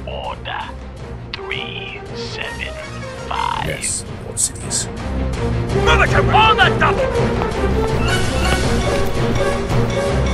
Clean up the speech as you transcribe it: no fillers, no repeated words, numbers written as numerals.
Order 375. Yes, what cities? Move it on the double!